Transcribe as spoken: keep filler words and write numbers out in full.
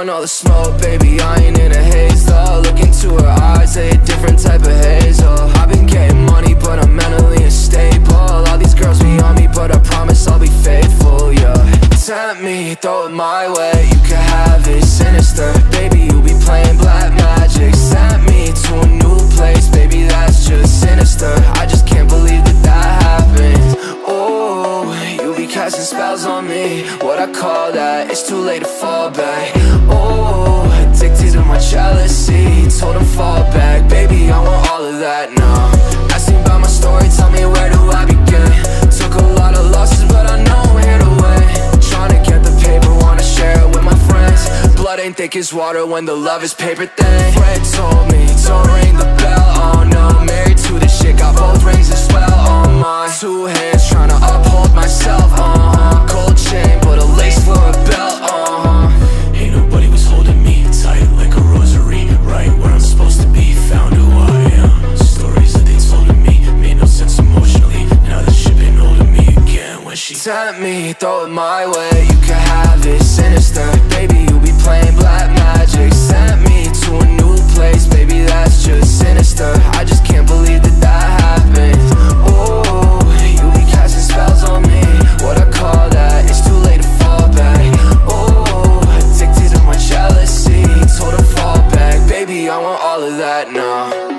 want all the smoke, baby, I ain't in a haze though. Look into her eyes, they a different type of hazel. I've been getting money, but I'm mentally unstable. All these girls be on me, but I promise I'll be faithful, yeah. Tempt me, throw it my way, you can have it. Sinister, baby, you be playing black magic. Sent me to a new place, baby, that's just sinister. I just can't believe that that happened. Oh, you be casting spells on me, what I call that, it's too late to fall back. Oh, addicted to my jealousy, told him fall back, baby, I want all of that now. Ask me about my story, tell me where do I begin. Took a lot of losses, but I know I'm here to win. Tryna get the paper, wanna share it with my friends. Blood ain't thick as water when the love is paper thin. Fred told me, don't ring the bell, oh no. Married to this shit, got both rings as well on my two hands, tryna uphold myself, uh-huh. Gold chain, but a lace for a belt, uh-huh. Ain't nobody was holding me tight like a rosary. Right where I'm supposed to be, found who I am. Stories that they told me made no sense emotionally. Now that shit been holding me again when she tempt me, throw it my way, you can have it. Sinister, baby, you be playing black magic. Sent me to a new place, baby, that's just sinister. I just can't believe that that happened. Oh, you be casting spells on me, what I call that, it's too late to fall back. Oh, addicted to my jealousy, told her fall back, baby, I want all of that now.